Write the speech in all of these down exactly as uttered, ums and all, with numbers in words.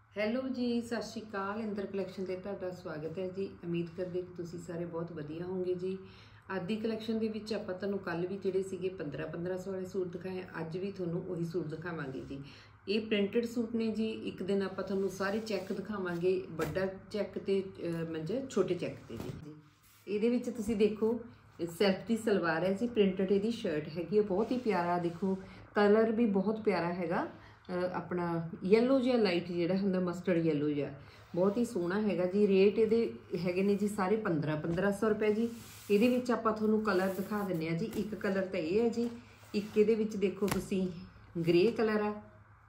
Hello ਜੀ, ਸਤਿ ਸ਼੍ਰੀ ਅਕਾਲ। Inder collection ਤੇ ਤੁਹਾਡਾ ਸਵਾਗਤ ਹੈ ਜੀ। ਉਮੀਦ ਕਰਦੇ ਕਿ ਤੁਸੀਂ ਸਾਰੇ ਬਹੁਤ ਵਧੀਆ ਹੋਵੋਗੇ ਜੀ। ਅੱਜ ਦੀ ਕਲੈਕਸ਼ਨ ਦੇ ਵਿੱਚ ਆਪਾਂ ਤੁਹਾਨੂੰ ਕੱਲ ਵੀ ਜਿਹੜੇ ਸੀਗੇ ਪੰਦਰਾਂ ਪੰਦਰਾਂ ਸੌ ਵਾਲੇ ਸੂਟ ਦਿਖਾਏ, ਅੱਜ ਵੀ ਤੁਹਾਨੂੰ ਉਹੀ ਸੂਟ ਦਿਖਾਵਾਂਗੇ ਜੀ। ਇਹ ਪ੍ਰਿੰਟਡ ਸੂਟ ਨੇ ਜੀ। ਇੱਕ ਦਿਨ ਆਪਾਂ ਤੁਹਾਨੂੰ ਸਾਰੇ ਚੈੱਕ ਦਿਖਾਵਾਂਗੇ, ਵੱਡਾ ਚੈੱਕ ਤੇ ਮੰਜੇ ਛੋਟੇ ਚੈੱਕ ਤੇ ਜੀ। ਇਹਦੇ ਵਿੱਚ ਤੁਸੀਂ ਦੇਖੋ ਸੈਲਫ ਦੀ ਸਲਵਾਰ ਹੈ ਜੀ, ਪ੍ਰਿੰਟਡ ਇਹਦੀ ਸ਼ਰਟ ਹੈਗੀ ਹੈ, ਬਹੁਤ ਹੀ ਪਿਆਰਾ। ਦੇਖੋ ਕਲਰ ਵੀ ਬਹੁਤ ਪਿਆਰਾ ਹੈਗਾ, अपना येलो जिहा लाइट जिहड़ा हुंदा मस्टर्ड येलो जिहा, बहुत ही सोहना हैगा जी। रेट इहदे हैगे ने जी सारे पंद्रह पंद्रह सौ रुपए जी। इहदे विच आपां तुहानूं कलर दिखा दिंदे आ जी। एक कलर तो यह है जी, एक इहदे विच देखो तुसीं ग्रे कलर आ,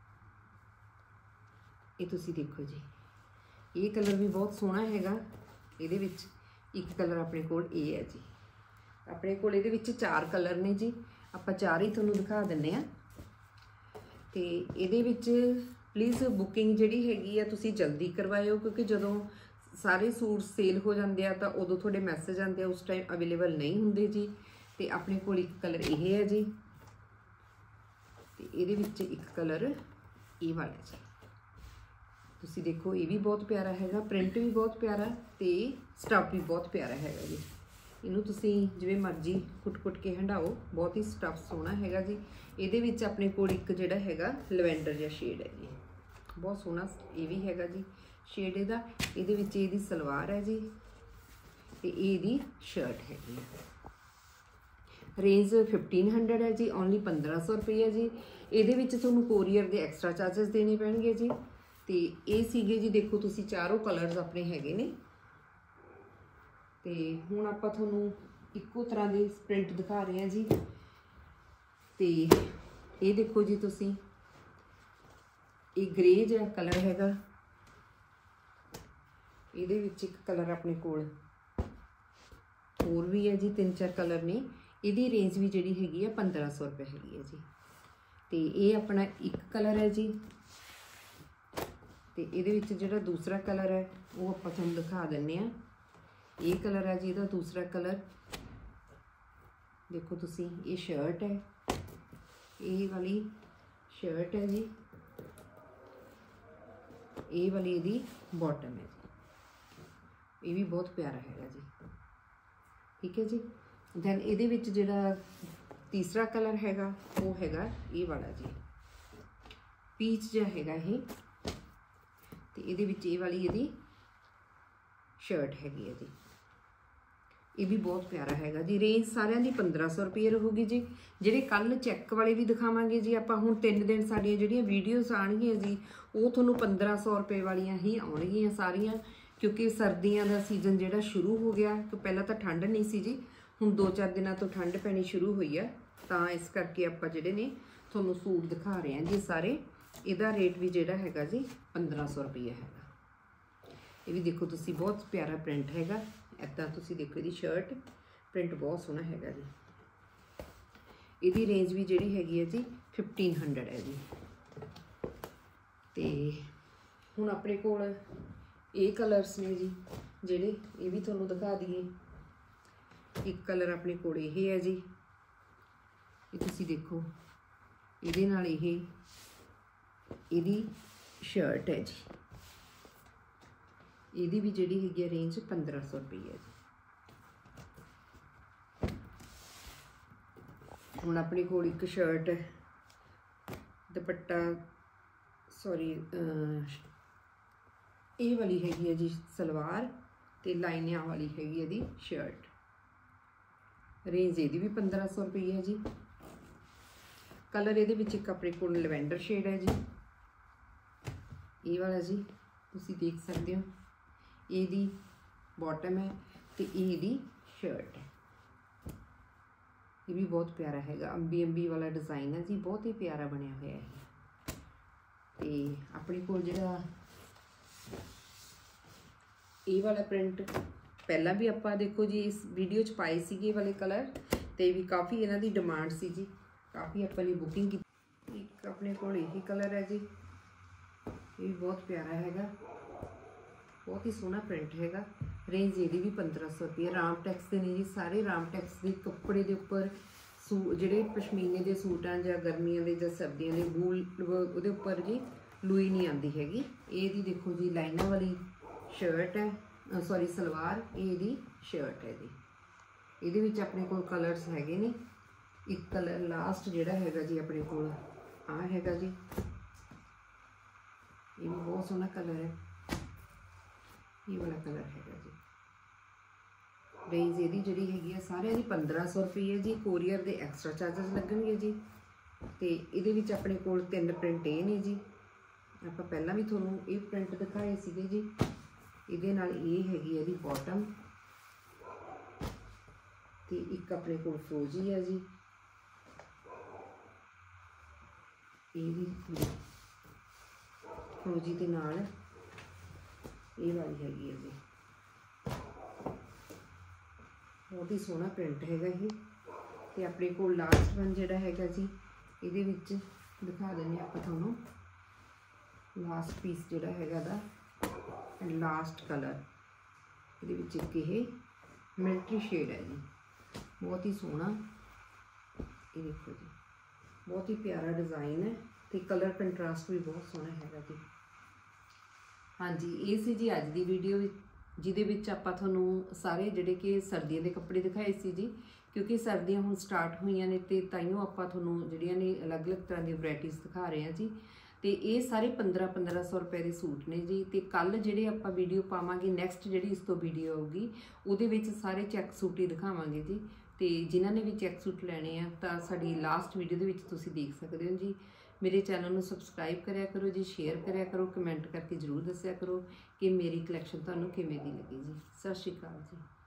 ये तुसीं देखो जी, ये कलर भी बहुत सोहना हैगा। इहदे विच एक कलर अपने कोल ये है जी। अपने कोल इहदे विच चार कलर ने जी, आपां चार ही तुहानूं दिखा दिंदे आ। तो ये प्लीज़ बुकिंग जी हैगी आ तुसीं जल्दी करवाओ, क्योंकि जदों सारे सूट सेल हो जाते हैं तो उदों थोड़े मैसेज आते हैं, उस टाइम अवेलेबल नहीं होंगे जी। तो अपने को एक कलर ये है जी, तो ये एक कलर ये वाला जी। तुसीं देखो ये भी बहुत प्यारा हैगा, प्रिंट भी बहुत प्यारा, तो स्टफ भी बहुत प्यारा हैगा जी। इनू तुसीं जिवें मर्जी कुट कुट के हंडाओ, बहुत ही स्टफ सोहना हैगा जी। ਇਹਦੇ ਵਿੱਚ ਆਪਣੇ ਕੋਲ ਇੱਕ ਜਿਹੜਾ ਹੈਗਾ ਲਵੈਂਡਰ ਜਿਹਾ ਸ਼ੇਡ ਹੈ ਜੀ, ਬਹੁਤ ਸੋਹਣਾ ਇਹ ਵੀ ਹੈਗਾ ਜੀ ਸ਼ੇਡ ਇਹਦਾ। ਇਹਦੇ ਵਿੱਚ ਇਹਦੀ ਸਲਵਾਰ ਹੈ ਜੀ, ਤੇ ਇਹਦੀ ਸ਼ਰਟ ਹੈਗੀ ਹੈ। ਰੇਂਜ ਫਿਫਟੀਨ ਹੰਡਰਡ ਹੈ ਜੀ, ਓਨਲੀ ਪੰਦਰਾਂ ਸੌ ਰੁਪਏ ਹੈ ਜੀ। ਇਹਦੇ ਵਿੱਚ ਤੁਹਾਨੂੰ ਕੋਰੀਅਰ ਦੇ ਐਕਸਟਰਾ ਚਾਰजेस ਦੇਣੇ ਪੈਣਗੇ ਜੀ। ਤੇ ਇਹ ਸੀਗੇ ਜੀ, ਦੇਖੋ ਤੁਸੀਂ ਚਾਰੋਂ ਕਲਰਸ ਆਪਣੇ ਹੈਗੇ ਨੇ। ਤੇ ਹੁਣ ਆਪਾਂ ਤੁਹਾਨੂੰ ਇੱਕੋ ਤਰ੍ਹਾਂ ਦੇ ਪ੍ਰਿੰਟ ਦਿਖਾ ਰਹੇ ਹਾਂ ਜੀ। तो ये देखो जी, तुसी ये ग्रे जिहा कलर हैगा, इहदे विच एक कलर अपने कोल होर भी है जी, तीन चार कलर ने। इहदी रेंज भी जिहड़ी हैगी है पंद्रह सौ रुपये हैगी है जी। तो ये अपना एक कलर है जी। तो इहदे विच जिहड़ा दूसरा कलर है वो आपां तुहानूं दिखा दिंदे आ। ये कलर है जी, इहदा दूसरा कलर देखो तुसी, ये शर्ट है, ये वाली शर्ट है जी, ये वाली यदी बॉटम है जी। ये भी बहुत प्यारा है जी, ठीक है जी। दैन ये जिहड़ा तीसरा कलर हैगा वो हैगा ये वाला जी, पीच जिहा हैगा ये। तो ये ये वाली यदी शर्ट हैगी है जी, ये भी बहुत प्यारा हैगा जी। रेंज सारिਆਂ ਦੀ पंद्रह सौ रुपये ਰਹੂਗੀ जी। ਜਿਹੜੇ ਕੱਲ ਚੈੱਕ ਵਾਲੇ ਵੀ ਦਿਖਾਵਾਂਗੇ ਜੀ ਆਪਾਂ। ਹੁਣ ਤਿੰਨ ਦਿਨ ਸਾਡੀਆਂ ਜਿਹੜੀਆਂ ਵੀਡੀਓਜ਼ ਆਣਗੀਆਂ ਜੀ, ਉਹ ਤੁਹਾਨੂੰ पंद्रह सौ रुपये ਵਾਲੀਆਂ ਹੀ ਆਉਣਗੀਆਂ ਸਾਰੀਆਂ, ਕਿਉਂਕਿ ਸਰਦੀਆਂ ਦਾ ਸੀਜ਼ਨ ਜਿਹੜਾ ਸ਼ੁਰੂ ਹੋ ਗਿਆ। ਕਿ ਪਹਿਲਾਂ ਤਾਂ ਠੰਡ ਨਹੀਂ ਸੀ ਜੀ, ਹੁਣ ਦੋ ਚਾਰ ਦਿਨਾਂ ਤੋਂ ਠੰਡ ਪੈਣੀ ਸ਼ੁਰੂ ਹੋਈ ਆ, ਤਾਂ ਇਸ ਕਰਕੇ ਆਪਾਂ ਜਿਹੜੇ ਨੇ ਤੁਹਾਨੂੰ ਸੂਟ ਦਿਖਾ ਰਹੇ ਹਾਂ ਜੀ ਸਾਰੇ। ਇਹਦਾ ਰੇਟ ਵੀ ਜਿਹੜਾ ਹੈਗਾ ਜੀ पंद्रह सौ रुपये ਹੈਗਾ। ਇਹ ਵੀ ਦੇਖੋ ਤੁਸੀਂ, ਬਹੁਤ ਪਿਆਰਾ ਪ੍ਰਿੰਟ ਹੈਗਾ। ਇੱਦਾਂ ਤੁਸੀਂ ਦੇਖੋ ਇਹਦੀ ਸ਼ਰਟ, ਪ੍ਰਿੰਟ ਬਹੁਤ ਸੋਹਣਾ ਹੈਗਾ ਜੀ। ਇਹਦੀ ਰੇਂਜ ਵੀ ਜਿਹੜੀ ਹੈਗੀ ਹੈ ਜੀ ਫਿਫਟੀਨ ਹੰਡਰਡ ਹੈ ਜੀ। ਤੇ ਹੁਣ ਆਪਣੇ ਕੋਲ ਇਹ ਕਲਰਸ ਨੇ ਜੀ ਜਿਹੜੇ, ਇਹ ਵੀ ਤੁਹਾਨੂੰ ਦਿਖਾ ਦਈਏ। ਇੱਕ ਕਲਰ ਆਪਣੇ ਕੋਲ ਇਹ ਹੈ ਜੀ, ਇਹ ਤੁਸੀਂ ਦੇਖੋ, ਇਹਦੇ ਨਾਲ ਇਹ ਇਹਦੀ ਸ਼ਰਟ ਹੈ ਜੀ। ਇਹਦੀ ਵੀ ਜਿਹੜੀ ਹੈਗੀ ਹੈ ਰੇਂਜ पंद्रह सौ रुपये है जी। ਹੁਣ ਆਪਣੇ ਕੋਲ ਇੱਕ ਸ਼ਰਟ, ਦੁਪੱਟਾ, ਸੌਰੀ ਇਹ ਵਾਲੀ ਹੈਗੀ ਹੈ ਜੀ ਸਲਵਾਰ, ਤੇ ਲਾਈਨਾਂ ਵਾਲੀ ਹੈਗੀ ਇਹਦੀ ਸ਼ਰਟ। ਰੇਂਜ ਇਹਦੀ ਵੀ पंद्रह सौ रुपये है जी। ਕਲਰ ਇਹਦੇ ਵਿੱਚ ਇੱਕ ਆਪਣੇ ਕੋਲ ਲਵੈਂਡਰ ਸ਼ੇਡ ਹੈ ਜੀ, ਇਹ ਵਾਲਾ ਜੀ ਤੁਸੀਂ ਦੇਖ ਸਕਦੇ ਹੋ। ਇਹਦੀ बॉटम है तो ये शर्ट है। ये भी बहुत प्यारा है, अंबी अंबी वाला डिज़ाइन है जी, बहुत ही प्यारा बनया हुआ है। तो अपने को जिहड़ा ये वाला प्रिंट पहला भी आपां देखो जी इस वीडियो च पाए सीगे वाले कलर, तो भी काफ़ी इन्हां दी डिमांड सी जी, काफ़ी आपां ने बुकिंग की। एक अपने को यही कलर है जी, ये भी बहुत प्यारा हैगा, बहुत ही सोहना प्रिंट हैगा। रेंज ये भी पंद्रह सौ रुपये। राम टैक्स के नहीं जी, सारे राम टैक्स के कपड़े के उपर सू जिहड़े पशमीने के सूट हैं, जां गर्मियां के जां सर्दियों के बूल उहदे उपर जी ਲੂਈ ਨਹੀਂ ਆਉਂਦੀ ਹੈਗੀ। ਇਹਦੀ ਦੇਖੋ ਜੀ ਲਾਈਨਾਂ ਵਾਲੀ ਸ਼ਰਟ ਹੈ, ਸੌਰੀ ਸਲਵਾਰ, ਇਹ ਇਹਦੀ ਸ਼ਰਟ ਹੈ ਜੀ। ਇਹਦੇ ਵਿੱਚ ਆਪਣੇ ਕੋਲ ਕਲਰਸ ਹੈਗੇ ਨੇ। ਇੱਕ ਕਲਰ ਲਾਸਟ ਜਿਹੜਾ ਹੈਗਾ ਜੀ ਆਪਣੇ ਕੋਲ ਆਹ ਹੈਗਾ ਜੀ, ਇਹ ਵੀ ਬਹੁਤ ਸੋਹਣਾ ਕਲਰ ਹੈ। ਇਹ ਵਾਲਾ ਕਲਰ ਹੈਗਾ ਜੀ। ਰੇਂਜ ਇਹਦੀ ਜਿਹੜੀ ਹੈਗੀ ਆ ਸਾਰਿਆਂ ਦੀ ਪੰਦਰਾਂ ਸੌ ਰੁਪਏ ਜੀ। ਕੋਰੀਅਰ ਦੇ ਐਕਸਟਰਾ ਚਾਰजेस ਲੱਗਣਗੇ ਜੀ। ਤੇ ਇਹਦੇ ਵਿੱਚ ਆਪਣੇ ਕੋਲ ਤਿੰਨ ਪ੍ਰਿੰਟ ਇਹ ਨੇ ਜੀ। ਆਪਾਂ ਪਹਿਲਾਂ ਵੀ ਤੁਹਾਨੂੰ ਇਹ ਪ੍ਰਿੰਟ ਦਿਖਾਏ ਸੀਗੇ ਜੀ। ਇਹਦੇ ਨਾਲ ਇਹ ਹੈਗੀ ਇਹਦੀ ਬਾਟਮ, ਤੇ ਇੱਕ ਆਪਣੇ ਕੋਲ ਫਰੋਜੀ ਹੈ ਜੀ। ਇਹ ਵੀ ਫਰੋਜੀ ਦੇ ਨਾਲ ਇਹ ਵਾਲੀ ਹੈਗੀ ਹੈ ਜੀ। बहुत ही सोहना प्रिंट हैगा ये। तो अपने को लास्ट वन जिहड़ा हैगा जी, इहदे विच दिखा देंगे आपां तुहानूं लास्ट पीस जिहड़ा हैगा दा एंड लास्ट कलर। इहदे विच इक ये मिलिटरी शेड है जी, बहुत ही सोहना। ये देखो जी, बहुत ही प्यारा डिज़ाइन है। तो कलर कंट्रास्ट भी बहुत सोहना हैगा जी। हाँ जी, ये सी जी अज दी वीडियो ਜਿਹਦੇ ਵਿੱਚ ਆਪਾਂ ਤੁਹਾਨੂੰ ਸਾਰੇ ਜਿਹੜੇ ਕਿ ਸਰਦੀਆਂ ਦੇ ਕੱਪੜੇ ਦਿਖਾਏ ਸੀ ਜੀ। ਕਿਉਂਕਿ ਸਰਦੀਆਂ ਹੁਣ ਸਟਾਰਟ ਹੋਈਆਂ ਨੇ ਤੇ ਤਾਈਓ ਆਪਾਂ ਤੁਹਾਨੂੰ ਜਿਹੜੀਆਂ ਨੇ ਅਲੱਗ-ਅਲੱਗ ਤਰ੍ਹਾਂ ਦੀਆਂ ਵੈਰਾਈਟੀਆਂ ਦਿਖਾ ਰਹੇ ਹਾਂ ਜੀ। ਤੇ ਇਹ ਸਾਰੇ ਪੰਦਰਾਂ ਪੰਦਰਾਂ ਸੌ ਰੁਪਏ ਦੇ ਸੂਟ ਨੇ ਜੀ। ਤੇ ਕੱਲ ਜਿਹੜੇ ਆਪਾਂ ਵੀਡੀਓ ਪਾਵਾਂਗੇ ਨੈਕਸਟ ਜਿਹੜੀ ਇਸ ਤੋਂ ਵੀਡੀਓ ਆਊਗੀ ਉਹਦੇ ਵਿੱਚ ਸਾਰੇ ਚੈੱਕ ਸੂਟ ਹੀ ਦਿਖਾਵਾਂਗੇ ਜੀ। ਤੇ ਜਿਨ੍ਹਾਂ ਨੇ ਵੀ ਚੈੱਕ ਸੂਟ ਲੈਣੇ ਆ ਤਾਂ ਸਾਡੀ ਲਾਸਟ ਵੀਡੀਓ ਦੇ ਵਿੱਚ ਤੁਸੀਂ ਦੇਖ ਸਕਦੇ ਹੋ ਜੀ। मेरे चैनल में सबसक्राइब करा करो जी, शेयर करा करो, कमेंट करके जरूर दस्या करो कि मेरी कलैक्शन तुहानूं किवें दी लगी जी। सत श्री अकाल जी।